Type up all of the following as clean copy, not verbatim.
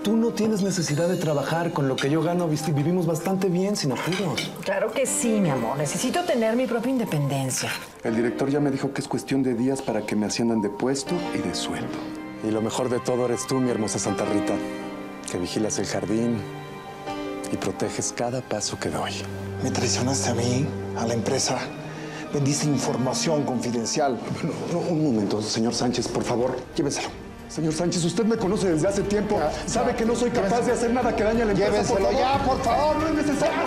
tú no tienes necesidad de trabajar. Con lo que yo gano, vivimos bastante bien, sin apuros. Claro que sí, mi amor. Necesito tener mi propia independencia. El director ya me dijo que es cuestión de días para que me asciendan de puesto y de sueldo. Y lo mejor de todo eres tú, mi hermosa Santa Rita, que vigilas el jardín y proteges cada paso que doy. Me traicionaste a mí, a la empresa. Vendiste información confidencial. No, un momento, señor Sánchez, por favor, lléveselo. Señor Sánchez, usted me conoce desde hace tiempo. Sabe que no soy capaz de hacer nada que dañe a la empresa. Llévenselo ya, por favor, no es necesario.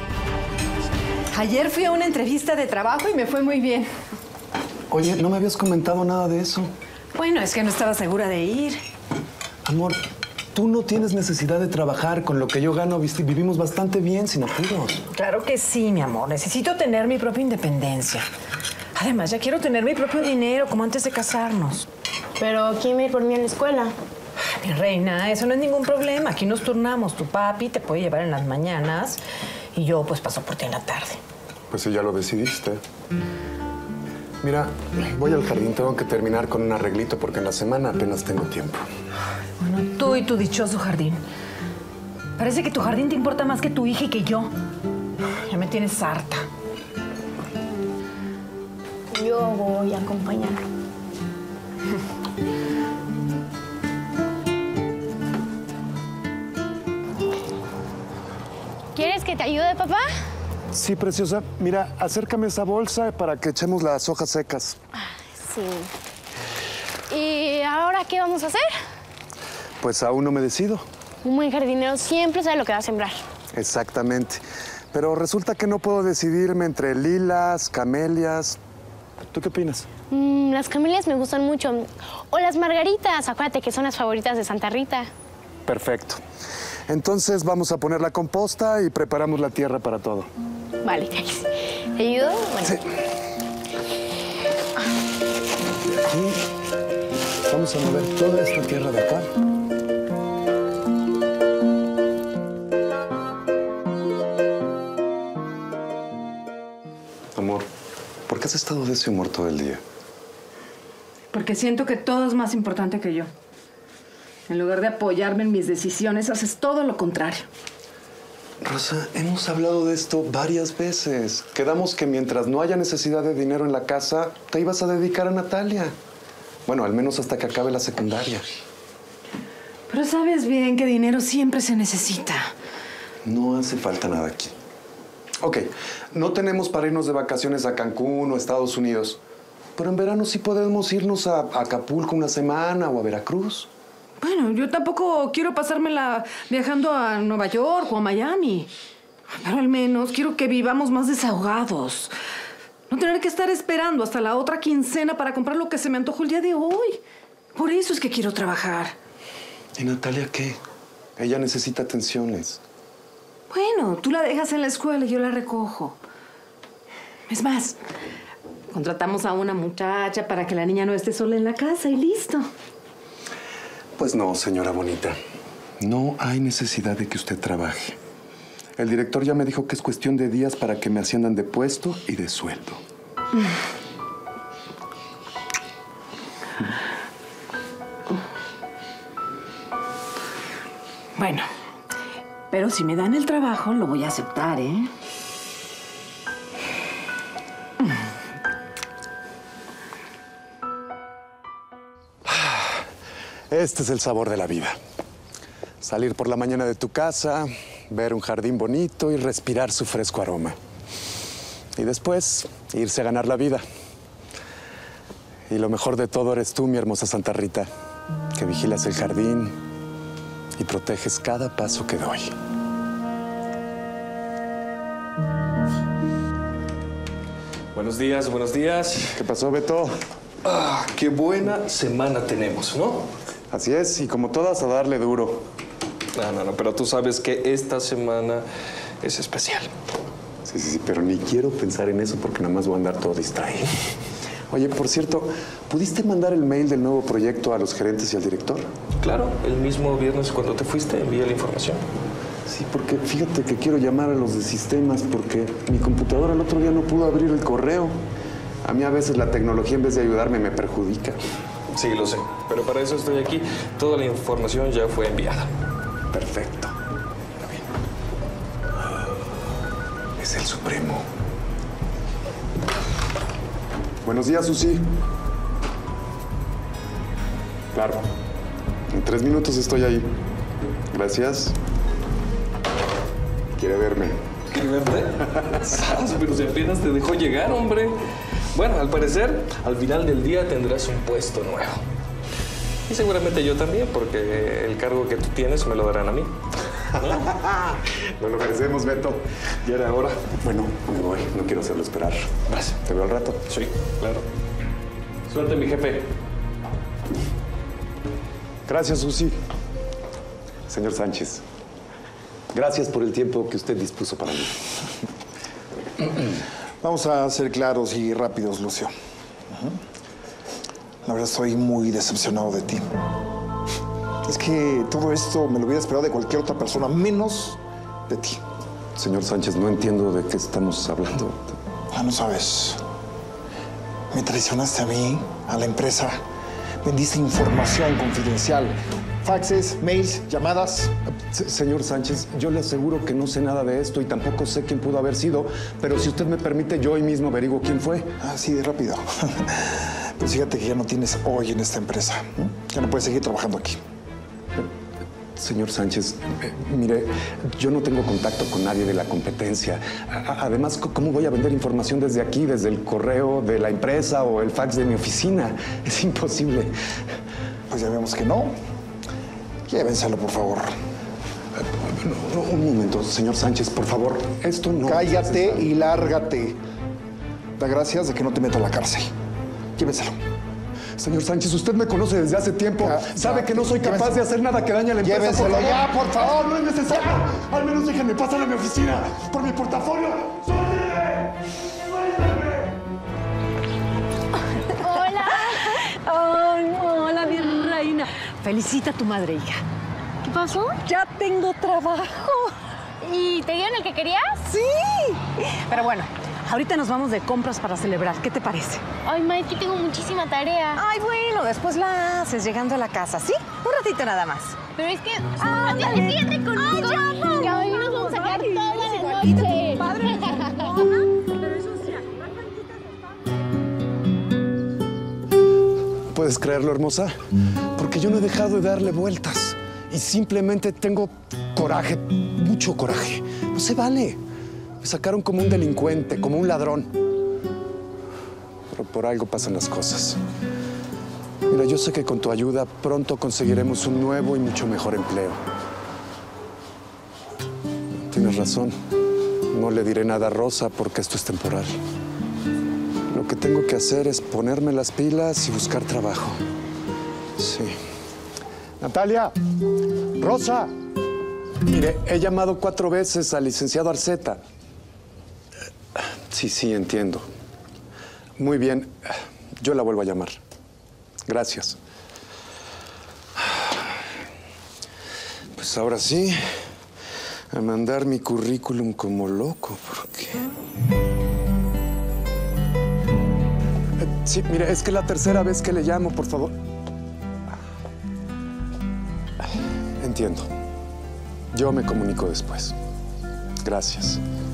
Ayer fui a una entrevista de trabajo y me fue muy bien. Oye, no me habías comentado nada de eso. Bueno, es que no estaba segura de ir. Amor, tú no tienes necesidad de trabajar. Con lo que yo gano, vivimos bastante bien, sin apuros. Claro que sí, mi amor. Necesito tener mi propia independencia. Además, ya quiero tener mi propio dinero, como antes de casarnos. Pero ¿quién va a ir por mí a la escuela? Mi reina, eso no es ningún problema. Aquí nos turnamos. Tu papi te puede llevar en las mañanas y yo, pues, paso por ti en la tarde. Pues si ya lo decidiste. Mira, voy al jardín. Tengo que terminar con un arreglito porque en la semana apenas tengo tiempo. Bueno, tú y tu dichoso jardín. Parece que tu jardín te importa más que tu hija y que yo. Ya me tienes harta. Yo voy a acompañarlo. ¿Quieres que te ayude, papá? Sí, preciosa. Mira, acércame esa bolsa para que echemos las hojas secas. Sí. ¿Y ahora qué vamos a hacer? Pues aún no me decido. Un buen jardinero siempre sabe lo que va a sembrar. Exactamente. Pero resulta que no puedo decidirme entre lilas, camelias. ¿Tú qué opinas? Las camelias me gustan mucho. O las margaritas, acuérdate que son las favoritas de Santa Rita. Perfecto. Entonces vamos a poner la composta y preparamos la tierra para todo. Vale, ¿te ayudo? Bueno. Sí. De aquí vamos a mover toda esta tierra de acá. Amor, ¿por qué has estado de ese humor todo el día? Porque siento que todo es más importante que yo. En lugar de apoyarme en mis decisiones, haces todo lo contrario. Rosa, hemos hablado de esto varias veces. Quedamos que mientras no haya necesidad de dinero en la casa, te ibas a dedicar a Natalia. Bueno, al menos hasta que acabe la secundaria. Pero sabes bien que dinero siempre se necesita. No hace falta nada aquí. Ok, no tenemos para irnos de vacaciones a Cancún o Estados Unidos. Pero en verano sí podemos irnos a Acapulco una semana o a Veracruz. Bueno, yo tampoco quiero pasármela viajando a Nueva York o a Miami. Pero al menos quiero que vivamos más desahogados. No tener que estar esperando hasta la otra quincena para comprar lo que se me antojó el día de hoy. Por eso es que quiero trabajar. ¿Y Natalia qué? Ella necesita atenciones. Bueno, tú la dejas en la escuela y yo la recojo. Es más, contratamos a una muchacha para que la niña no esté sola en la casa y listo. Pues no, señora bonita. No hay necesidad de que usted trabaje. El director ya me dijo que es cuestión de días para que me asciendan de puesto y de sueldo. Bueno, pero si me dan el trabajo, lo voy a aceptar, ¿eh? Este es el sabor de la vida. Salir por la mañana de tu casa, ver un jardín bonito y respirar su fresco aroma. Y después, irse a ganar la vida. Y lo mejor de todo eres tú, mi hermosa Santa Rita, que vigilas el jardín y proteges cada paso que doy. Buenos días, buenos días. ¿Qué pasó, Beto? Ah, qué buena semana tenemos, ¿no? Así es, y como todas, a darle duro. No, pero tú sabes que esta semana es especial. Sí, pero ni quiero pensar en eso porque nada más voy a andar todo distraído. Oye, por cierto, ¿pudiste mandar el mail del nuevo proyecto a los gerentes y al director? Claro, el mismo viernes cuando te fuiste envié la información. Sí, porque fíjate que quiero llamar a los de sistemas porque mi computadora el otro día no pudo abrir el correo. A mí a veces la tecnología en vez de ayudarme me perjudica. Sí, lo sé, pero para eso estoy aquí. Toda la información ya fue enviada. Perfecto. Ahora bien. Es el Supremo. Buenos días, Susi. Claro. En 3 minutos estoy ahí. Gracias. ¿Quiere verme? ¿Qué verte? ¿Sabes? Pero si apenas te dejó llegar, hombre. Bueno, al parecer, al final del día tendrás un puesto nuevo. Y seguramente yo también, porque el cargo que tú tienes me lo darán a mí. Lo merecemos, Beto. Ya era hora. Bueno, me voy. No quiero hacerlo esperar. Vas. ¿Te veo al rato? Sí, claro. Suerte, mi jefe. Gracias, Susi. Señor Sánchez, gracias por el tiempo que usted dispuso para mí. Vamos a ser claros y rápidos, Lucio. La verdad, estoy muy decepcionado de ti. Es que todo esto me lo hubiera esperado de cualquier otra persona, menos de ti. Señor Sánchez, no entiendo de qué estamos hablando. Ah, no sabes. Me traicionaste a mí, a la empresa. Vendiste información confidencial. Faxes, mails, llamadas. Señor Sánchez, yo le aseguro que no sé nada de esto y tampoco sé quién pudo haber sido, pero si usted me permite, yo hoy mismo averiguo quién fue. Así de rápido. Pues fíjate que ya no tienes hoy en esta empresa. Ya no puedes seguir trabajando aquí. Señor Sánchez, mire, yo no tengo contacto con nadie de la competencia. Además, ¿cómo voy a vender información desde aquí, desde el correo de la empresa o el fax de mi oficina? Es imposible. Pues ya vemos que no. Llévenselo, por favor. No, un momento, señor Sánchez, por favor. Esto no... Cállate y lárgate. Da gracias de que no te meto a la cárcel. Llévenselo. Señor Sánchez, usted me conoce desde hace tiempo. Sabe que no soy capaz de hacer nada que dañe a la empresa. Llévenselo ya, por favor. No es necesario. Al menos déjenme pasar a mi oficina. Por mi portafolio. ¡Suélteme! Hola. Hola, mi reina. Felicita a tu madre, hija. ¿Qué pasó? Ya tengo trabajo. ¿Y te dieron el que querías? Sí. Pero bueno, ahorita nos vamos de compras para celebrar. ¿Qué te parece? Ay, ma, es que tengo muchísima tarea. Ay, bueno, después la haces llegando a la casa, ¿sí? Un ratito nada más. Pero es que... ¡Fíjate conmigo! ¡Ay, ya! Hoy nos vamos a quedar toda la noche. Padre, pero eso sí, ¿Puedes creerlo, hermosa? Porque yo no he dejado de darle vueltas. Y simplemente tengo coraje, mucho coraje. No se vale. Me sacaron como un delincuente, como un ladrón. Pero por algo pasan las cosas. Mira, yo sé que con tu ayuda pronto conseguiremos un nuevo y mucho mejor empleo. Tienes razón. No le diré nada a Rosa porque esto es temporal. Lo que tengo que hacer es ponerme las pilas y buscar trabajo. Sí. Natalia, Rosa. Mire, he llamado 4 veces al licenciado Arceta. Sí, entiendo. Muy bien, yo la vuelvo a llamar. Gracias. Pues ahora sí, a mandar mi currículum como loco, porque... Sí, mire, es que es la tercera vez que le llamo, por favor. Entiendo. Yo me comunico después. Gracias.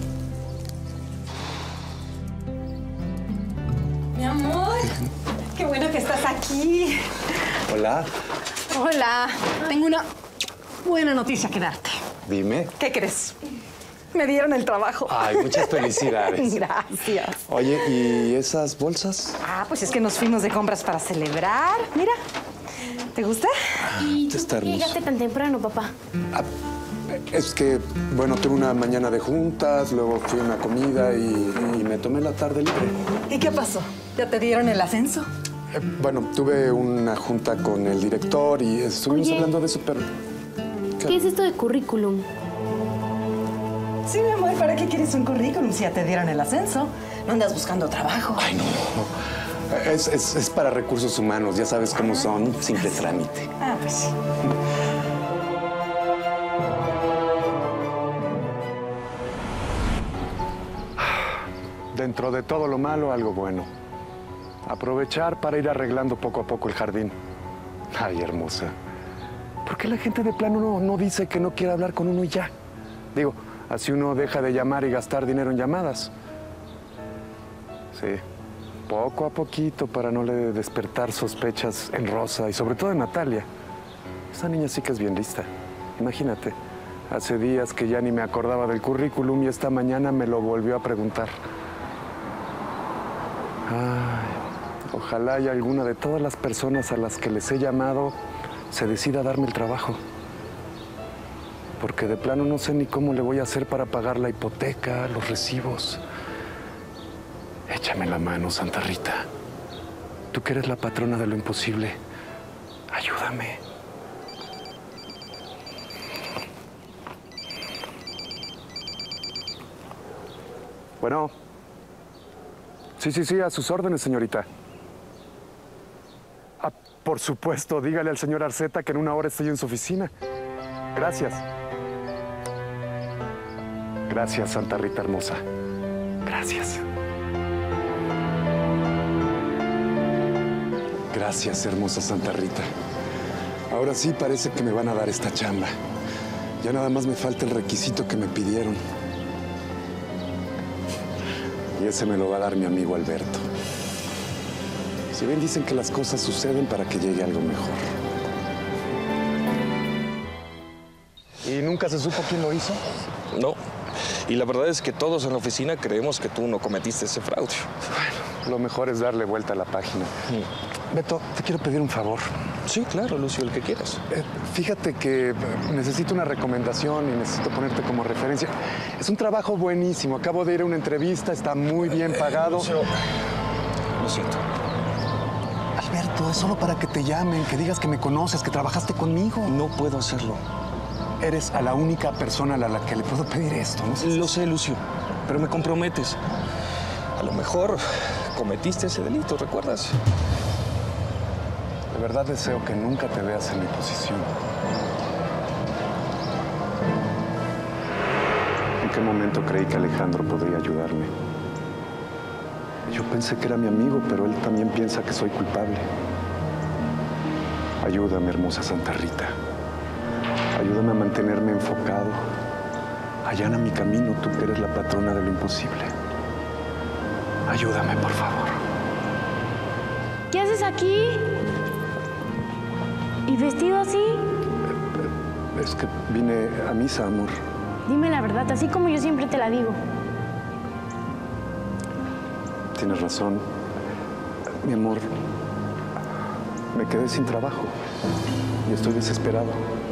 Mi amor, qué bueno que estás aquí. Hola. Hola, tengo una buena noticia que darte. Dime. ¿Qué crees? Me dieron el trabajo. Ay, muchas felicidades. Gracias. Oye, ¿y esas bolsas? Ah, pues es que nos fuimos de compras para celebrar. Mira, ¿te gusta? ¿Y Está tú por qué hermoso. llegaste tan temprano, papá? Ah, es que, bueno, tuve una mañana de juntas, luego fui a una comida y me tomé la tarde libre. ¿Y qué pasó? ¿Ya te dieron el ascenso? Bueno, tuve una junta con el director y estuvimos Oye. hablando de eso, pero... ¿Qué es esto de currículum? Sí, mi amor, ¿para qué quieres un currículum si ya te dieron el ascenso? No andas buscando trabajo. Ay, no. Es para recursos humanos, ya sabes cómo son, simple trámite. Ah, pues sí. Dentro de todo lo malo, algo bueno. Aprovechar para ir arreglando poco a poco el jardín. Ay, hermosa. ¿Por qué la gente de plano no dice que no quiere hablar con uno y ya? Digo, así uno deja de llamar y gastar dinero en llamadas. Sí, poco a poquito para no le despertar sospechas en Rosa y sobre todo en Natalia. Esa niña sí que es bien lista. Imagínate, hace días que ya ni me acordaba del currículum y esta mañana me lo volvió a preguntar. Ay, ojalá y alguna de todas las personas a las que les he llamado se decida a darme el trabajo. Porque de plano no sé ni cómo le voy a hacer para pagar la hipoteca, los recibos. Échame la mano, Santa Rita. Tú que eres la patrona de lo imposible, ayúdame. Bueno. Sí, a sus órdenes, señorita. Ah, por supuesto, dígale al señor Arceta que en una hora estoy en su oficina. Gracias. Gracias, Santa Rita hermosa. Gracias. Gracias, hermosa Santa Rita. Ahora sí parece que me van a dar esta chamba. Ya nada más me falta el requisito que me pidieron. Y ese me lo va a dar mi amigo Alberto. Si bien dicen que las cosas suceden para que llegue algo mejor. ¿Y nunca se supo quién lo hizo? No. Y la verdad es que todos en la oficina creemos que tú no cometiste ese fraude. Bueno, lo mejor es darle vuelta a la página. Beto, te quiero pedir un favor. Sí, claro, Lucio, el que quieras. Fíjate que necesito una recomendación y necesito ponerte como referencia. Es un trabajo buenísimo. Acabo de ir a una entrevista, está muy bien pagado. Lucio, lo siento. Alberto, es solo para que te llamen, que digas que me conoces, que trabajaste conmigo. No puedo hacerlo. Eres a la única persona a la que le puedo pedir esto, ¿no? Lo sé, Lucio, pero me comprometes. A lo mejor cometiste ese delito, ¿recuerdas? De verdad deseo que nunca te veas en mi posición. ¿En qué momento creí que Alejandro podría ayudarme? Yo pensé que era mi amigo, pero él también piensa que soy culpable. Ayúdame, hermosa Santa Rita. Ayúdame a mantenerme enfocado. Allana mi camino, tú que eres la patrona de lo imposible. Ayúdame, por favor. ¿Qué haces aquí? ¿Y vestido así? Es que vine a misa, amor. Dime la verdad, así como yo siempre te la digo. Tienes razón. Mi amor, me quedé sin trabajo y estoy desesperado.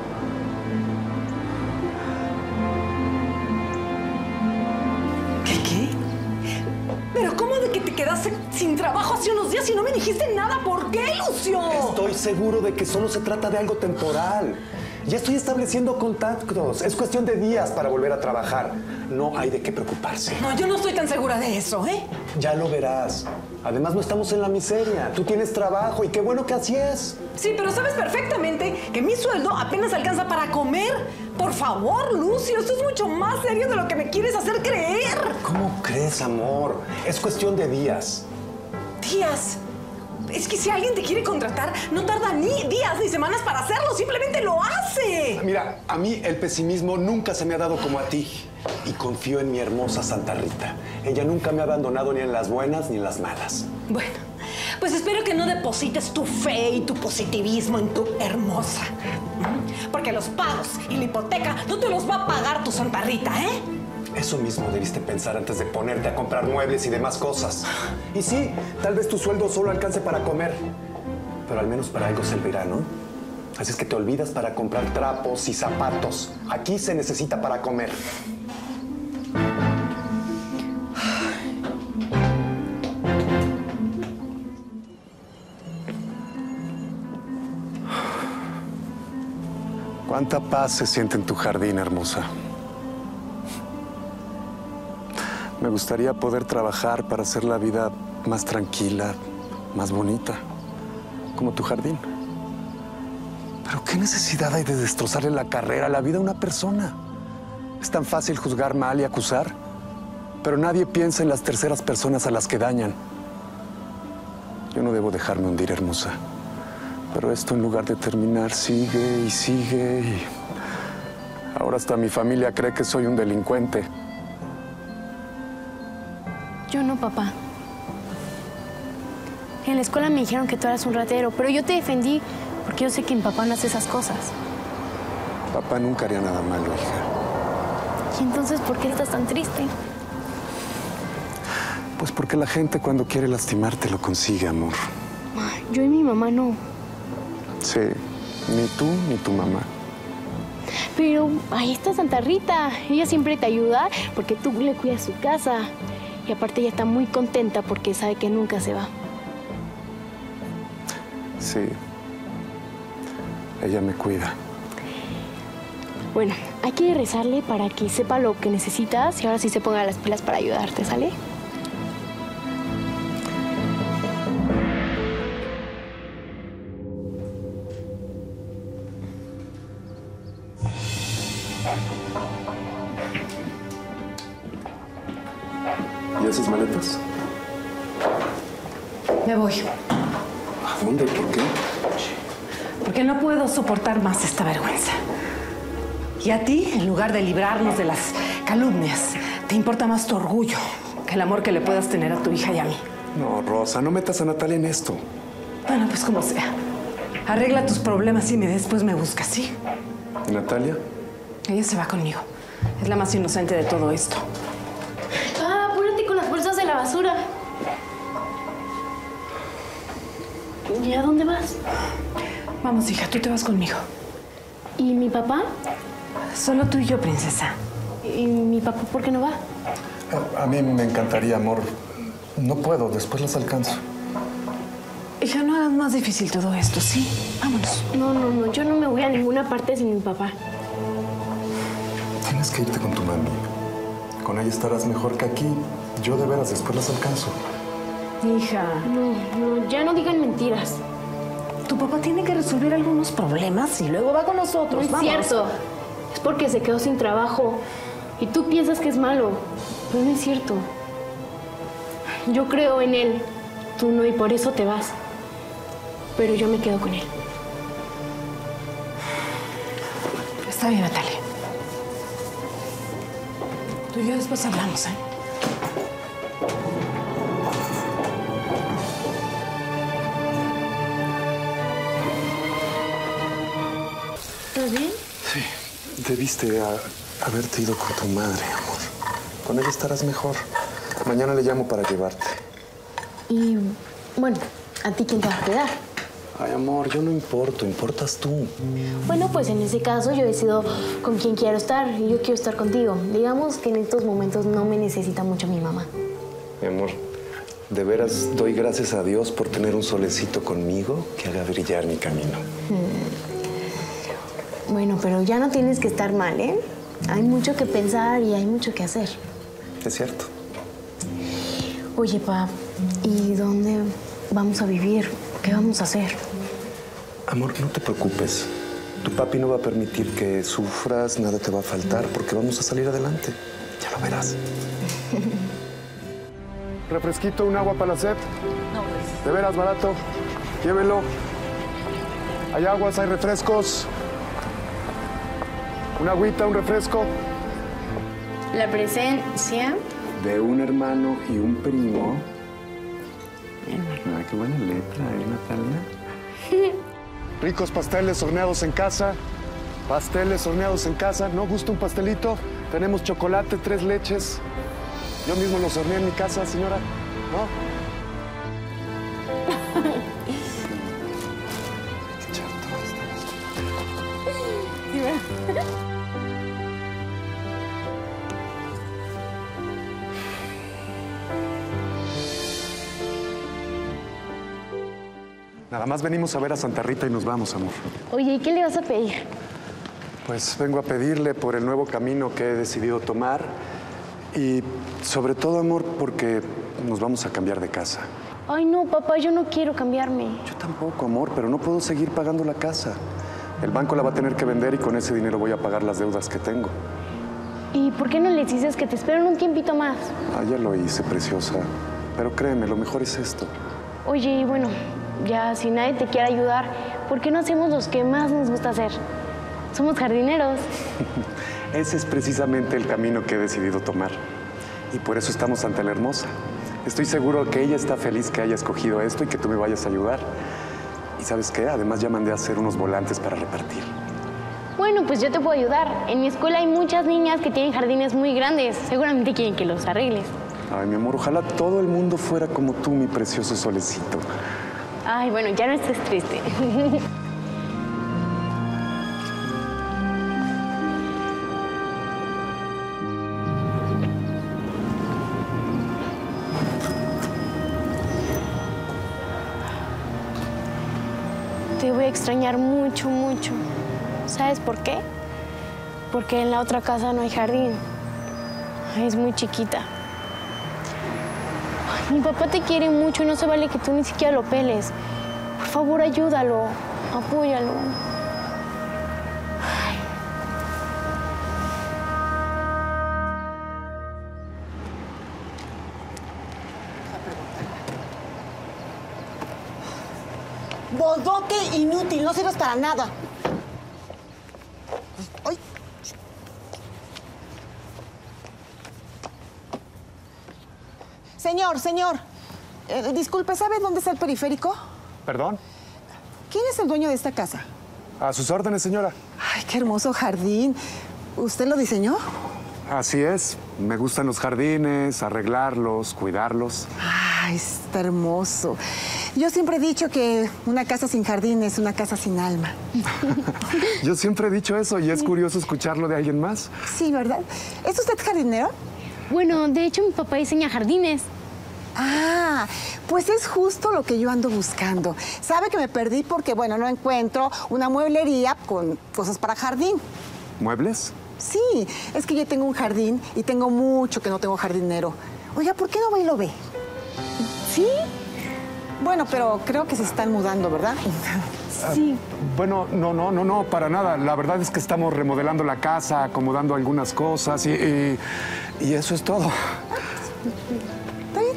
¿Qué? ¿Pero cómo de que te quedaste sin trabajo hace unos días y no me dijiste nada? ¿Por qué, Lucio? Estoy seguro de que solo se trata de algo temporal. Ya estoy estableciendo contactos. Es cuestión de días para volver a trabajar. No hay de qué preocuparse. No, yo no estoy tan segura de eso, ¿eh? Ya lo verás. Además, no estamos en la miseria. Tú tienes trabajo y qué bueno que así es. Sí, pero sabes perfectamente que mi sueldo apenas alcanza para comer. Por favor, Lucio, esto es mucho más serio de lo que me quieres hacer creer. ¿Cómo crees, amor? Es cuestión de días. ¿Días? Es que si alguien te quiere contratar, no tarda ni días ni semanas para hacerlo, simplemente lo hace. Mira, a mí el pesimismo nunca se me ha dado como a ti. Y confío en mi hermosa Santa Rita. Ella nunca me ha abandonado ni en las buenas ni en las malas. Bueno, pues espero que no deposites tu fe y tu positivismo en tu hermosa. Porque los pagos y la hipoteca no te los va a pagar tu Santa Rita, ¿eh? Eso mismo debiste pensar antes de ponerte a comprar muebles y demás cosas. Y sí, tal vez tu sueldo solo alcance para comer, pero al menos para algo servirá, ¿no? Así es que te olvidas para comprar trapos y zapatos. Aquí se necesita para comer. Cuánta paz se siente en tu jardín, hermosa. Me gustaría poder trabajar para hacer la vida más tranquila, más bonita, como tu jardín. Pero ¿qué necesidad hay de destrozarle la carrera, la vida a una persona? Es tan fácil juzgar mal y acusar, pero nadie piensa en las terceras personas a las que dañan. Yo no debo dejarme hundir, hermosa. Pero esto en lugar de terminar sigue y sigue y... Ahora hasta mi familia cree que soy un delincuente. Yo no, papá. En la escuela me dijeron que tú eras un ratero, pero yo te defendí porque yo sé que mi papá no hace esas cosas. Papá nunca haría nada malo, hija. ¿Y entonces por qué estás tan triste? Pues porque la gente cuando quiere lastimarte lo consigue, amor. Yo y mi mamá no. Sí, ni tú ni tu mamá. Pero ahí está Santa Rita. Ella siempre te ayuda porque tú le cuidas su casa. Y aparte ella está muy contenta porque sabe que nunca se va. Sí. Ella me cuida. Bueno, hay que rezarle para que sepa lo que necesitas y ahora sí se ponga las pilas para ayudarte, ¿sale? ¿Y esas maletas? Me voy. ¿A dónde? ¿Por qué? Porque no puedo soportar más esta vergüenza. Y a ti, en lugar de librarnos de las calumnias, te importa más tu orgullo que el amor que le puedas tener a tu hija y a mí. No, Rosa, no metas a Natalia en esto. Bueno, pues como sea. Arregla tus problemas y después me buscas, ¿sí? ¿Y Natalia? Ella se va conmigo. Es la más inocente de todo esto. Ah, apúrate con las bolsas de la basura. ¿Y a dónde vas? Vamos, hija, tú te vas conmigo. ¿Y mi papá? Solo tú y yo, princesa. ¿Y mi papá por qué no va? A mí me encantaría, amor. No puedo, después las alcanzo. Hija, no hagas más difícil todo esto, ¿sí? Vámonos. No, yo no me voy a ninguna parte sin mi papá. Tienes que irte con tu mami. Con ella estarás mejor que aquí. Yo de veras, después las alcanzo. Hija, No, ya no digan mentiras. tu papá tiene que resolver algunos problemas y luego va con nosotros. No es Vamos. cierto. Es porque se quedó sin trabajo. Y tú piensas que es malo. Pero no es cierto. Yo creo en él. Tú no, y por eso te vas. Pero yo me quedo con él. Está bien, Natalia. Tú y yo después hablamos, ¿eh? ¿Estás bien? Sí, debiste haberte ido con tu madre, amor. Con ella estarás mejor. Mañana le llamo para llevarte. Y, bueno, ¿a ti quién te va a quedar? Ay, amor, yo no importo, importas tú. Bueno, pues en ese caso yo decido con quién quiero estar y yo quiero estar contigo. Digamos que en estos momentos no me necesita mucho mi mamá. Mi amor, de veras doy gracias a Dios por tener un solecito conmigo que haga brillar mi camino. Bueno, pero ya no tienes que estar mal, ¿eh? Hay mucho que pensar y hay mucho que hacer. Es cierto. Oye, pa, ¿y dónde vamos a vivir? ¿Qué vamos a hacer? Amor, no te preocupes. Tu papi no va a permitir que sufras, nada te va a faltar, porque vamos a salir adelante. Ya lo verás. Refresquito, un agua para la sed. No, pues. De veras, barato. Llévelo. Hay aguas, hay refrescos. Una agüita, un refresco. La presencia. De un hermano y un primo. Ah, qué buena letra, Natalia? Ricos pasteles horneados en casa. Pasteles horneados en casa. ¿No gusta un pastelito? Tenemos chocolate, 3 leches. Yo mismo los horneé en mi casa, señora. ¿No? Nada más venimos a ver a Santa Rita y nos vamos, amor. Oye, ¿y qué le vas a pedir? Pues vengo a pedirle por el nuevo camino que he decidido tomar y sobre todo, amor, porque nos vamos a cambiar de casa. Ay, no, papá, yo no quiero cambiarme. Yo tampoco, amor, pero no puedo seguir pagando la casa. El banco la va a tener que vender y con ese dinero voy a pagar las deudas que tengo. ¿Y por qué no les dices que te esperen un tiempito más? Ah, ya lo hice, preciosa. Pero créeme, lo mejor es esto. Oye, y bueno, ya si nadie te quiere ayudar, ¿por qué no hacemos los que más nos gusta hacer? Somos jardineros. Ese es precisamente el camino que he decidido tomar. Y por eso estamos ante la hermosa. Estoy seguro que ella está feliz que haya escogido esto y que tú me vayas a ayudar. ¿Y sabes qué? Además ya mandé a hacer unos volantes para repartir. Bueno, pues yo te puedo ayudar. En mi escuela hay muchas niñas que tienen jardines muy grandes. Seguramente quieren que los arregles. Ay, mi amor, ojalá todo el mundo fuera como tú, mi precioso solecito. Ay, bueno, ya no estés triste. Te voy a extrañar mucho, mucho. ¿Sabes por qué? Porque en la otra casa no hay jardín. Es muy chiquita. Ay, mi papá te quiere mucho y no se vale que tú ni siquiera lo peles. Por favor, ayúdalo. Apóyalo. Ay. Bodoque inútil, no sirves para nada. ¡Ay! Señor, disculpe, ¿sabe dónde está el periférico? ¿Perdón? ¿Quién es el dueño de esta casa? A sus órdenes, señora. Ay, qué hermoso jardín. ¿Usted lo diseñó? Así es. Me gustan los jardines, arreglarlos, cuidarlos. Ay, está hermoso. Yo siempre he dicho que una casa sin jardín es una casa sin alma. Yo siempre he dicho eso y es curioso escucharlo de alguien más. Sí, ¿verdad? ¿Es usted jardinero? Bueno, de hecho, mi papá diseña jardines. Ah, pues es justo lo que yo ando buscando. Sabe que me perdí porque, bueno, no encuentro una mueblería con cosas para jardín. ¿Muebles? Sí, es que yo tengo un jardín y tengo mucho que no tengo jardinero. Oiga, ¿por qué no va y lo ve? ¿Sí? Bueno, pero creo que se están mudando, ¿verdad? Sí. Bueno, no, para nada. La verdad es que estamos remodelando la casa, acomodando algunas cosas y eso es todo. ¿Está bien?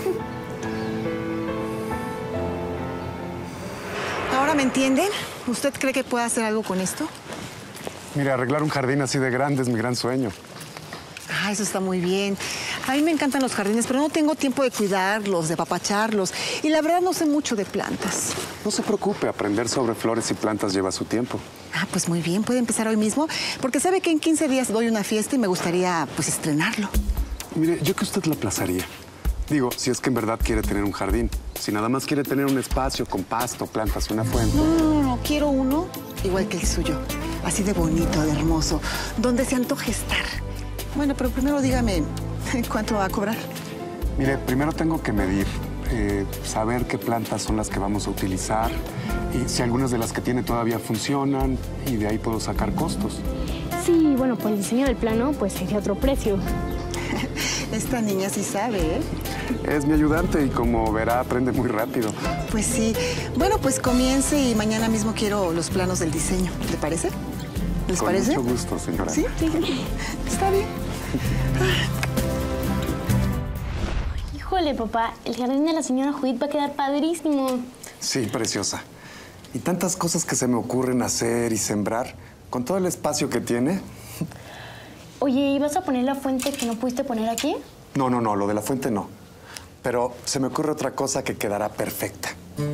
¿Ahora me entiende? ¿Usted cree que puede hacer algo con esto? Mire, arreglar un jardín así de grande es mi gran sueño. Ah, eso está muy bien. A mí me encantan los jardines, pero no tengo tiempo de cuidarlos, de apapacharlos. Y la verdad no sé mucho de plantas. No se preocupe, aprender sobre flores y plantas lleva su tiempo. Ah, pues muy bien, puede empezar hoy mismo, porque sabe que en 15 días doy una fiesta y me gustaría, pues, estrenarlo. Mire, yo que usted lo aplazaría. Digo, si es que en verdad quiere tener un jardín. Si nada más quiere tener un espacio con pasto, plantas y una fuente. No, quiero uno igual que el suyo. Así de bonito, de hermoso, donde se antoje estar. Bueno, pero primero dígame, ¿cuánto va a cobrar? Mire, primero tengo que medir, saber qué plantas son las que vamos a utilizar y si algunas de las que tiene todavía funcionan y de ahí puedo sacar costos. Sí, bueno, por el diseño del plano, pues sería otro precio. Esta niña sí sabe, ¿eh? Es mi ayudante y como verá, aprende muy rápido. Pues sí. Bueno, pues comience y mañana mismo quiero los planos del diseño. ¿Le parece? ¿Les parece? Con mucho gusto, señora. ¿Sí? Está bien. Híjole, papá, el jardín de la señora Judith va a quedar padrísimo. Sí, preciosa. Y tantas cosas que se me ocurren hacer y sembrar, con todo el espacio que tiene. Oye, ¿y vas a poner la fuente que no pudiste poner aquí? No, lo de la fuente no. Pero se me ocurre otra cosa que quedará perfecta.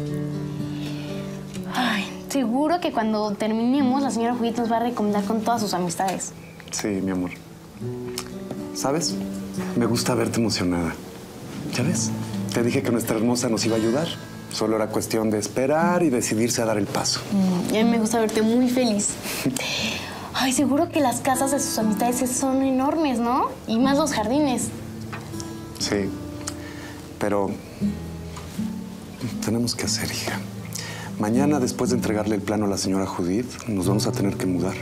Ay, seguro que cuando terminemos la señora Judith nos va a recomendar con todas sus amistades. Sí, mi amor. ¿Sabes? Me gusta verte emocionada. ¿Ya ves? Te dije que nuestra hermosa nos iba a ayudar. Solo era cuestión de esperar y decidirse a dar el paso. Y a mí me gusta verte muy feliz. Ay, seguro que las casas de sus amistades son enormes, ¿no? Y más los jardines. Sí, pero tenemos que hacer, hija. Mañana, después de entregarle el plano a la señora Judith, nos vamos a tener que mudar.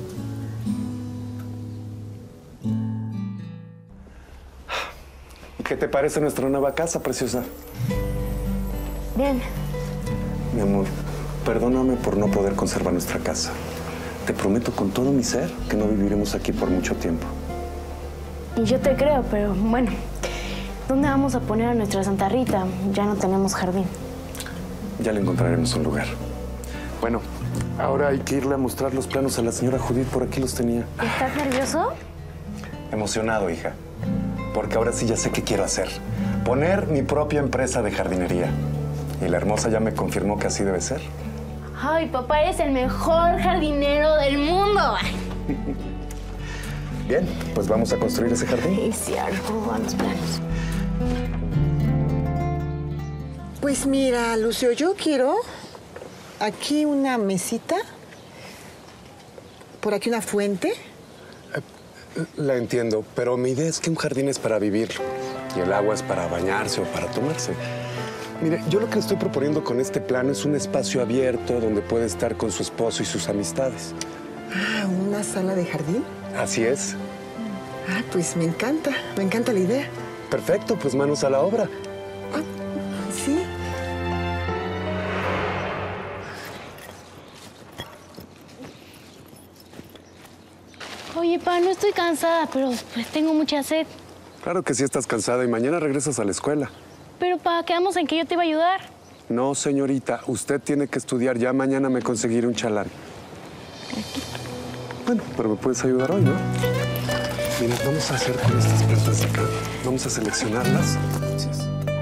¿Qué te parece nuestra nueva casa, preciosa? Bien. Mi amor, perdóname por no poder conservar nuestra casa. Te prometo con todo mi ser que no viviremos aquí por mucho tiempo. Y yo te creo, pero bueno, ¿dónde vamos a poner a nuestra Santa Rita? Ya no tenemos jardín. Ya le encontraremos un lugar. Bueno, ahora hay que irle a mostrar los planos a la señora Judith. Por aquí los tenía. ¿Estás nervioso? Emocionado, hija. Porque ahora sí ya sé qué quiero hacer. Poner mi propia empresa de jardinería. Y la hermosa ya me confirmó que así debe ser. Ay, papá, eres el mejor jardinero del mundo. Bien, pues vamos a construir ese jardín. Es cierto, ¿cómo van los planos? Pues mira, Lucio, yo quiero aquí una mesita, por aquí una fuente. La entiendo, pero mi idea es que un jardín es para vivirlo y el agua es para bañarse o para tomarse. Mire, yo lo que le estoy proponiendo con este plano es un espacio abierto donde puede estar con su esposo y sus amistades. Ah, ¿una sala de jardín? Así es. Ah, pues me encanta la idea. Perfecto, pues manos a la obra. Ah, sí. Oye, pa, no estoy cansada, pero pues tengo mucha sed. Claro que sí estás cansada y mañana regresas a la escuela. Pero, pa, quedamos en que yo te iba a ayudar. No, señorita, usted tiene que estudiar. Ya mañana me conseguiré un chalán. Bueno, pero me puedes ayudar hoy, ¿no? Mira, vamos a hacer con estas plantas de acá. Vamos a seleccionarlas. Gracias.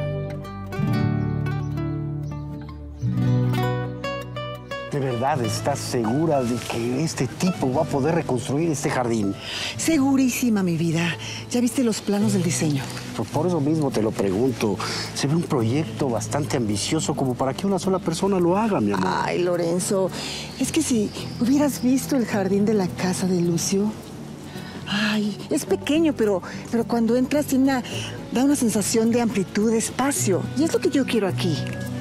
¿De verdad estás segura de que este tipo va a poder reconstruir este jardín? Segurísima, mi vida. ¿Ya viste los planos del diseño? Pues por eso mismo te lo pregunto. Se ve un proyecto bastante ambicioso como para que una sola persona lo haga, mi amor. Ay, Lorenzo, es que si hubieras visto el jardín de la casa de Lucio. Ay, es pequeño, pero cuando entras da una sensación de amplitud, de espacio. Y es lo que yo quiero aquí.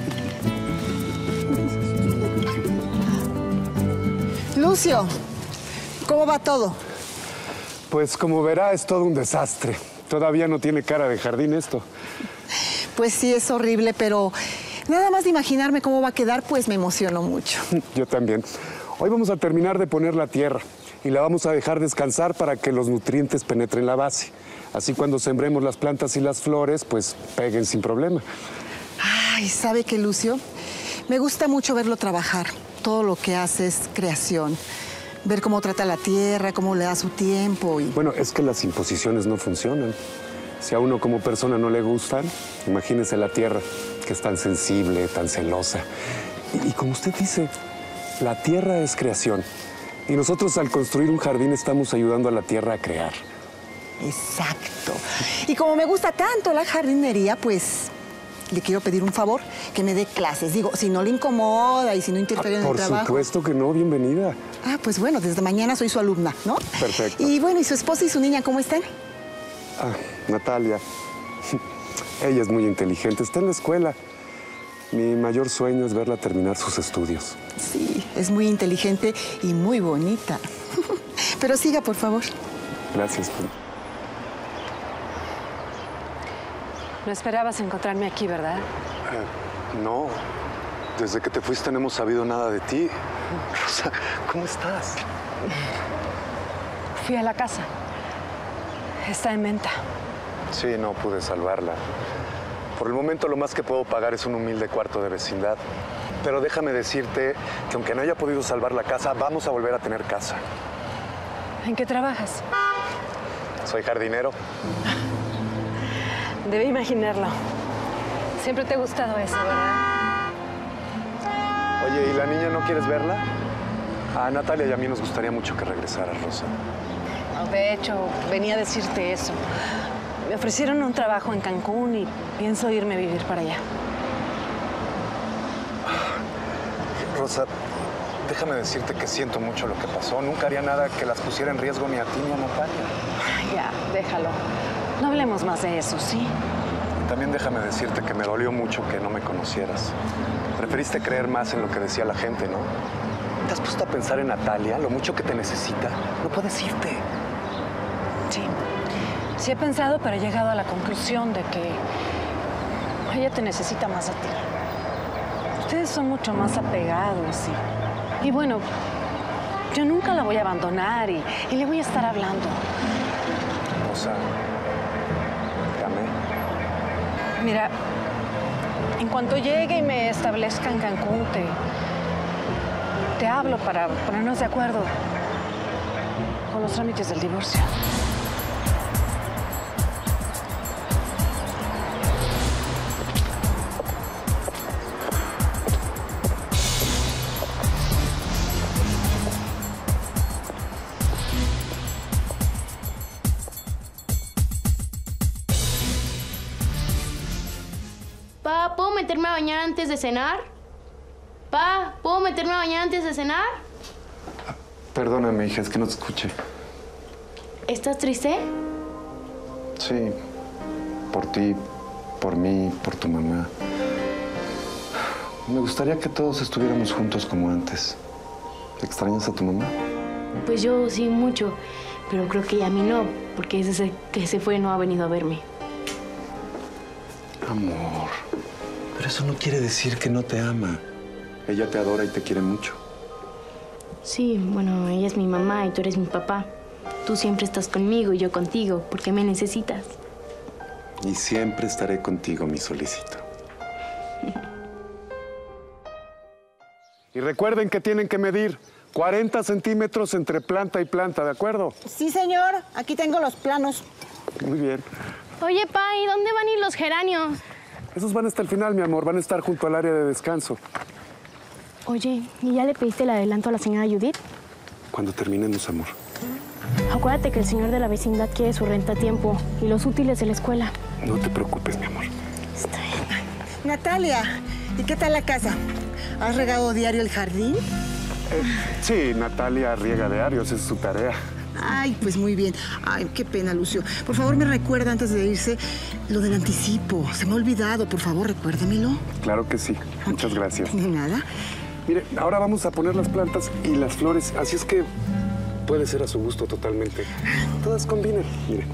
Lucio, ¿cómo va todo? Pues como verá, es todo un desastre. Todavía no tiene cara de jardín esto. Pues sí, es horrible, pero nada más de imaginarme cómo va a quedar, pues me emociono mucho. Yo también. Hoy vamos a terminar de poner la tierra y la vamos a dejar descansar para que los nutrientes penetren la base. Así cuando sembremos las plantas y las flores, pues peguen sin problema. Ay, ¿sabe qué, Lucio? Me gusta mucho verlo trabajar. Todo lo que hace es creación. Ver cómo trata la tierra, cómo le da su tiempo y... Bueno, es que las imposiciones no funcionan. Si a uno como persona no le gustan, imagínese la tierra, que es tan sensible, tan celosa. Y como usted dice, la tierra es creación. Y nosotros al construir un jardín estamos ayudando a la tierra a crear. Exacto. Y como me gusta tanto la jardinería, pues le quiero pedir un favor, que me dé clases. Digo, si no le incomoda y si no interfiere en el trabajo. Por supuesto que no, bienvenida. Ah, pues bueno, desde mañana soy su alumna, ¿no? Perfecto. Y bueno, ¿y su esposa y su niña cómo están? Ah, Natalia. Ella es muy inteligente, está en la escuela. Mi mayor sueño es verla terminar sus estudios. Sí, es muy inteligente y muy bonita. Pero siga, por favor. Gracias. No esperabas encontrarme aquí, ¿verdad? No. Desde que te fuiste no hemos sabido nada de ti. Rosa, ¿cómo estás? Fui a la casa. Está en venta. Sí, no pude salvarla. Por el momento lo más que puedo pagar es un humilde cuarto de vecindad. Pero déjame decirte que aunque no haya podido salvar la casa, vamos a volver a tener casa. ¿En qué trabajas? Soy jardinero. Debe imaginarlo. Siempre te ha gustado eso, ¿verdad? Oye, ¿y la niña no quieres verla? A Natalia y a mí nos gustaría mucho que regresara, Rosa. De hecho, venía a decirte eso. Me ofrecieron un trabajo en Cancún y pienso irme a vivir para allá. Rosa, déjame decirte que siento mucho lo que pasó. Nunca haría nada que las pusiera en riesgo ni a ti ni a Natalia. Ya, déjalo. No hablemos más de eso, ¿sí? También déjame decirte que me dolió mucho que no me conocieras. Preferiste creer más en lo que decía la gente, ¿no? ¿Te has puesto a pensar en Natalia? Lo mucho que te necesita. No puedes irte. Sí. Sí he pensado, pero he llegado a la conclusión de que ella te necesita más a ti. Ustedes son mucho más apegados y bueno, yo nunca la voy a abandonar y le voy a estar hablando. Rosa, te amé. Mira, en cuanto llegue y me establezca en Cancún, Te hablo para ponernos de acuerdo con los trámites del divorcio. Pa, ¿puedo meterme a bañar antes de cenar? Pa, ¿puedo meterme a bañar antes de cenar? Perdóname, hija, es que no te escuché. ¿Estás triste? Sí, por ti, por mí, por tu mamá. Me gustaría que todos estuviéramos juntos como antes. ¿Extrañas a tu mamá? Pues yo sí mucho, pero creo que a mí no, porque desde que se fue no ha venido a verme. Amor, pero eso no quiere decir que no te ama. Ella te adora y te quiere mucho. Sí, bueno, ella es mi mamá y tú eres mi papá. Tú siempre estás conmigo y yo contigo, porque me necesitas. Y siempre estaré contigo, mi solicito. Y recuerden que tienen que medir 40 centímetros entre planta y planta, ¿de acuerdo? Sí, señor. Aquí tengo los planos. Muy bien. Oye, Pa, ¿y dónde van a ir los geranios? Esos van hasta el final, mi amor. Van a estar junto al área de descanso. Oye, ¿y ya le pediste el adelanto a la señora Judith? Cuando terminemos, amor. Acuérdate que el señor de la vecindad quiere su renta a tiempo y los útiles de la escuela. No te preocupes, mi amor. Está bien. Natalia, ¿y qué tal la casa? ¿Has regado diario el jardín? Sí, Natalia riega diarios, es su tarea. Ay, pues muy bien. Ay, qué pena, Lucio. Por favor, me recuerda antes de irse lo del anticipo. Se me ha olvidado. Por favor, recuérdamelo. Claro que sí. Muchas gracias. De nada. Mire, ahora vamos a poner las plantas y las flores, así es que puede ser a su gusto totalmente. Todas combinen, mire.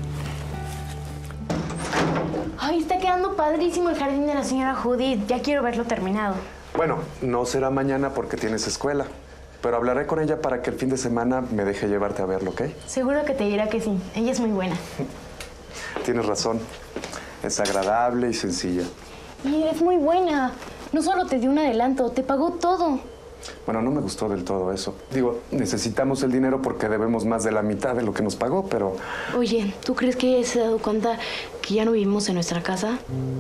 Ay, está quedando padrísimo el jardín de la señora Judith. Ya quiero verlo terminado. Bueno, no será mañana porque tienes escuela, pero hablaré con ella para que el fin de semana me deje llevarte a verlo, ¿ok? Seguro que te dirá que sí. Ella es muy buena. Tienes razón. Es agradable y sencilla. Y es muy buena. No solo te dio un adelanto, te pagó todo. Bueno, no me gustó del todo eso. Digo, necesitamos el dinero porque debemos más de la mitad de lo que nos pagó, pero... Oye, ¿tú crees que ella se ha dado cuenta que ya no vivimos en nuestra casa?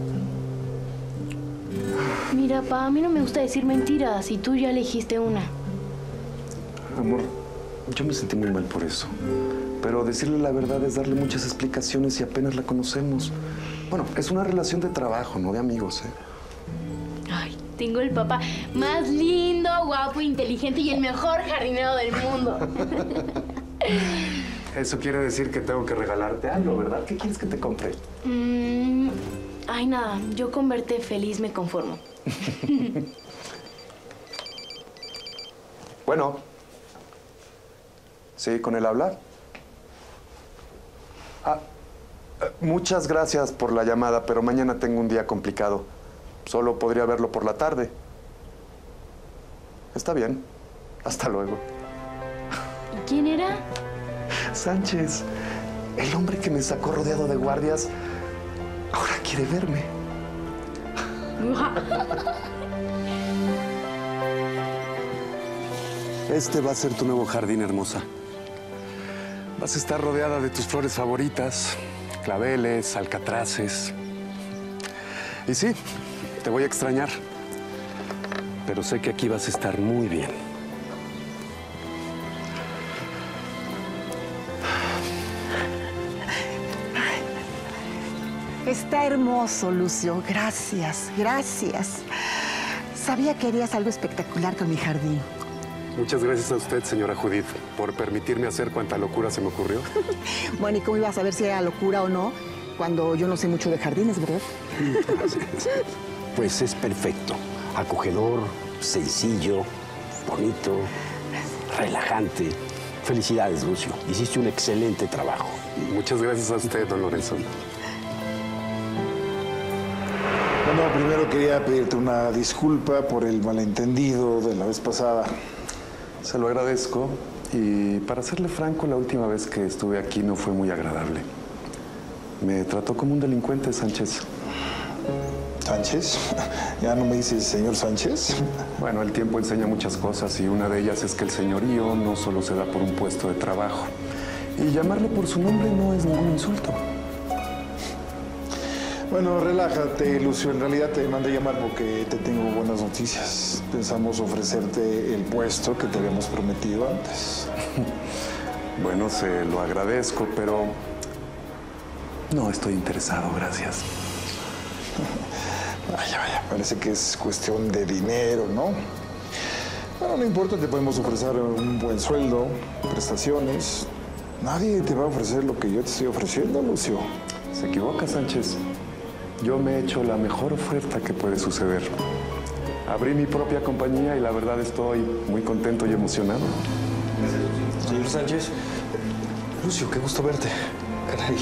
Mira, Pa, a mí no me gusta decir mentiras y tú ya elegiste una. Amor, yo me sentí muy mal por eso. Pero decirle la verdad es darle muchas explicaciones y apenas la conocemos. Bueno, es una relación de trabajo, no de amigos, ¿eh? Ay, tengo el papá más lindo, guapo, inteligente y el mejor jardinero del mundo. Eso quiere decir que tengo que regalarte algo, ¿verdad? ¿Qué quieres que te compre? Ay, nada, yo con verte feliz me conformo. Bueno. ¿Sí, con él habla? Muchas gracias por la llamada, pero mañana tengo un día complicado. Solo podría verlo por la tarde. Está bien. Hasta luego. ¿Y quién era? Sánchez, el hombre que me sacó rodeado de guardias, ahora quiere verme. Este va a ser tu nuevo jardín, hermosa. Vas a estar rodeada de tus flores favoritas, claveles, alcatraces. Y sí, te voy a extrañar, pero sé que aquí vas a estar muy bien. Está hermoso, Lucio. Gracias, gracias. Sabía que harías algo espectacular con mi jardín. Muchas gracias a usted, señora Judith, por permitirme hacer cuanta locura se me ocurrió. Bueno, ¿y cómo ibas a saber si era locura o no cuando yo no sé mucho de jardines, verdad? Pues es perfecto. Acogedor, sencillo, bonito, relajante. Felicidades, Lucio. Hiciste un excelente trabajo. Muchas gracias a usted, don Lorenzo. Bueno, primero quería pedirte una disculpa por el malentendido de la vez pasada. Se lo agradezco. Y para serle franco, la última vez que estuve aquí no fue muy agradable. Me trató como un delincuente, Sánchez. ¿Sánchez? ¿Ya no me dices señor Sánchez? Bueno, el tiempo enseña muchas cosas y una de ellas es que el señorío no solo se da por un puesto de trabajo. Y llamarle por su nombre no es ningún insulto. Bueno, relájate, Lucio. En realidad te mandé llamar porque te tengo buenas noticias. Pensamos ofrecerte el puesto que te habíamos prometido antes. Bueno, se lo agradezco, pero no estoy interesado, gracias. Vaya, parece que es cuestión de dinero, ¿no? Bueno, no importa, te podemos ofrecer un buen sueldo, prestaciones. Nadie te va a ofrecer lo que yo te estoy ofreciendo, Lucio. Se equivoca, Sánchez. Yo me he hecho la mejor oferta que puede suceder. Abrí mi propia compañía y la verdad estoy muy contento y emocionado. Señor Sánchez. Lucio, qué gusto verte. Caray.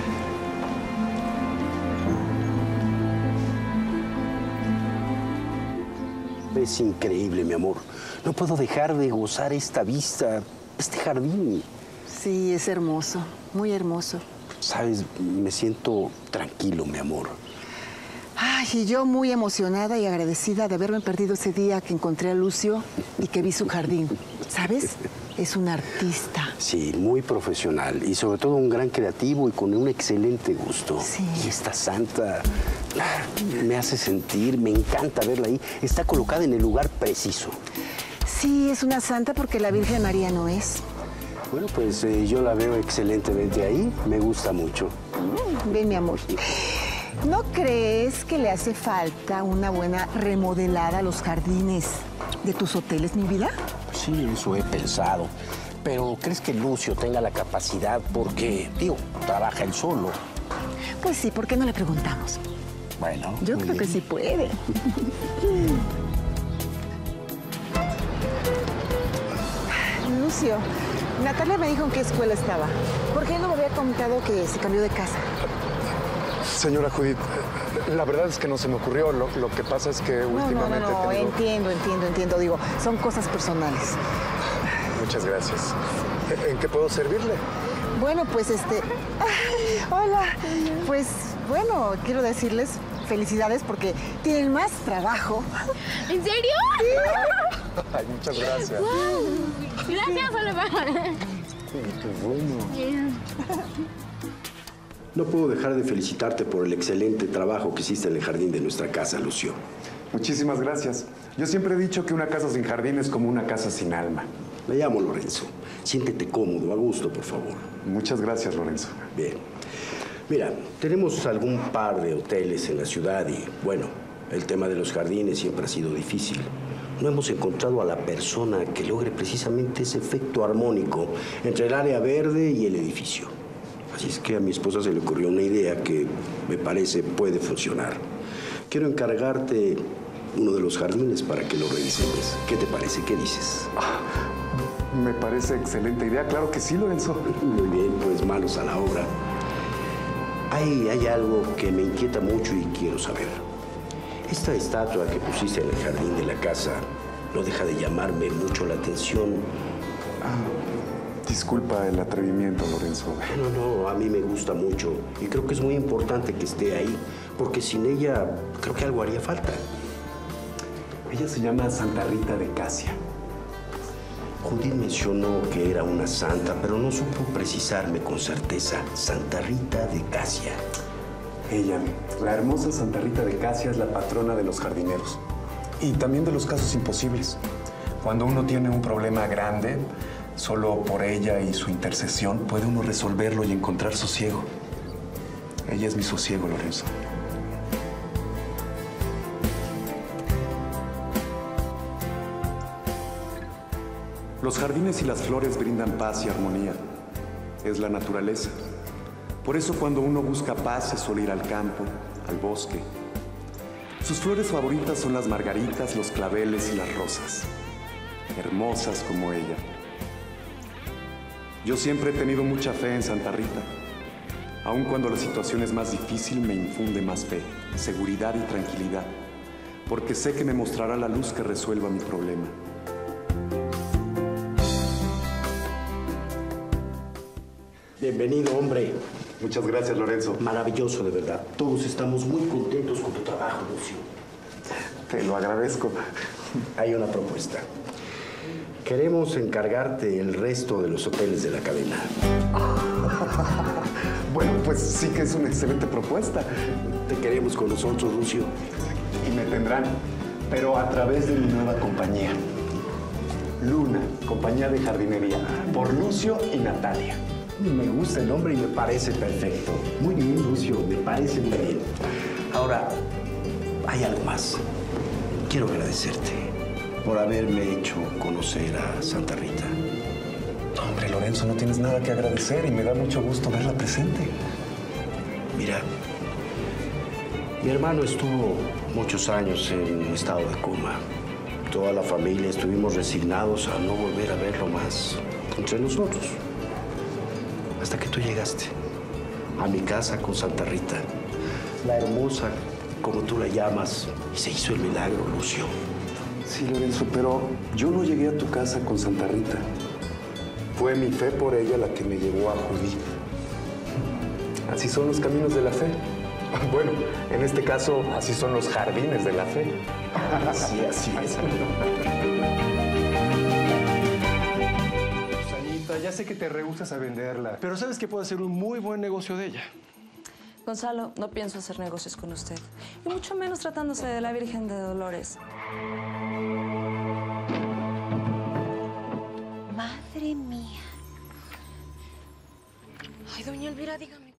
Es increíble, mi amor. No puedo dejar de gozar esta vista, este jardín. Sí, es hermoso, muy hermoso. Sabes, me siento tranquilo, mi amor. Ay, y yo muy emocionada y agradecida de haberme perdido ese día que encontré a Lucio y que vi su jardín. ¿Sabes? Es un artista. Sí, muy profesional y sobre todo un gran creativo y con un excelente gusto. Sí. Y esta santa me hace sentir, me encanta verla ahí. Está colocada en el lugar preciso. Sí, es una santa porque la Virgen María no es. Bueno, pues yo la veo excelentemente ahí. Me gusta mucho. Ven, mi amor. ¿No crees que le hace falta una buena remodelada a los jardines de tus hoteles, mi vida? Sí, eso he pensado. Pero ¿crees que Lucio tenga la capacidad? Porque, digo, trabaja él solo. Pues sí, ¿por qué no le preguntamos? Bueno, Yo creo que sí puede. Lucio, Natalia me dijo en qué escuela estaba. ¿Por qué no me había comentado que se cambió de casa? Señora Judith, la verdad es que no se me ocurrió. Lo que pasa es que últimamente No, he tenido... entiendo. Digo, son cosas personales. Muchas gracias. ¿En qué puedo servirle? Bueno, pues Hola. Pues bueno, quiero decirles felicidades porque tienen más trabajo. ¿En serio? Ay, muchas gracias. Gracias, Oliver. qué bueno. No puedo dejar de felicitarte por el excelente trabajo que hiciste en el jardín de nuestra casa, Lucio. Muchísimas gracias. Yo siempre he dicho que una casa sin jardín es como una casa sin alma. Me llamo Lorenzo. Siéntete cómodo, a gusto, por favor. Muchas gracias, Lorenzo. Bien. Mira, tenemos algún par de hoteles en la ciudad y, bueno, el tema de los jardines siempre ha sido difícil. No hemos encontrado a la persona que logre precisamente ese efecto armónico entre el área verde y el edificio. Así es que a mi esposa se le ocurrió una idea que me parece puede funcionar. Quiero encargarte uno de los jardines para que lo revisemos. ¿Qué te parece? ¿Qué dices? Me parece excelente idea. Claro que sí, Lorenzo. Muy bien, pues manos a la obra. Hay algo que me inquieta mucho y quiero saber. Esta estatua que pusiste en el jardín de la casa no deja de llamarme mucho la atención. Disculpa el atrevimiento, Lorenzo. No, a mí me gusta mucho y creo que es muy importante que esté ahí, porque sin ella creo que algo haría falta. Ella se llama Santa Rita de Casia. Judith mencionó que era una santa, pero no supo precisarme con certeza. Santa Rita de Casia. Ella, la hermosa Santa Rita de Casia, es la patrona de los jardineros y también de los casos imposibles. Cuando uno tiene un problema grande, solo por ella y su intercesión puede uno resolverlo y encontrar sosiego. Ella es mi sosiego, Lorenzo. Los jardines y las flores brindan paz y armonía. Es la naturaleza. Por eso cuando uno busca paz se suele ir al campo, al bosque. Sus flores favoritas son las margaritas, los claveles y las rosas. Hermosas como ella. Yo siempre he tenido mucha fe en Santa Rita. Aun cuando la situación es más difícil, me infunde más fe, seguridad y tranquilidad. Porque sé que me mostrará la luz que resuelva mi problema. Bienvenido, hombre. Muchas gracias, Lorenzo. Maravilloso, de verdad. Todos estamos muy contentos con tu trabajo, Lucio. Te lo agradezco. Hay una propuesta. Queremos encargarte el resto de los hoteles de la cadena. Bueno, pues sí que es una excelente propuesta. Te queremos con nosotros, Lucio. Y me tendrán, pero a través de mi nueva compañía. Luna, compañía de jardinería, por Lucio y Natalia. Me gusta el nombre y me parece perfecto. Muy bien, Lucio, me parece muy bien. Ahora, hay algo más. Quiero agradecerte por haberme hecho conocer a Santa Rita. Hombre, Lorenzo, no tienes nada que agradecer y me da mucho gusto verla presente. Mira, mi hermano estuvo muchos años en estado de coma. Toda la familia estuvimos resignados a no volver a verlo más entre nosotros. Hasta que tú llegaste a mi casa con Santa Rita, la hermosa, como tú la llamas, y se hizo el milagro, Lucio. Sí, Lorenzo, pero yo no llegué a tu casa con Santa Rita. Fue mi fe por ella la que me llevó a Judí. Así son los caminos de la fe. Bueno, en este caso, así son los jardines de la fe. Sí, así es. Susanita, ya sé que te rehusas a venderla, pero sabes que puedo hacer un muy buen negocio de ella. Gonzalo, no pienso hacer negocios con usted. Y mucho menos tratándose de la Virgen de Dolores. Madre mía. Ay, doña Elvira, dígame.